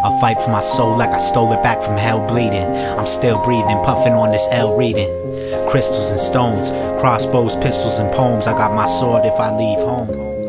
I'll fight for my soul like I stole it back from hell bleeding. I'm still breathing, puffing on this L reading. Crystals and stones, crossbows, pistols and poems. I got my sword if I leave home.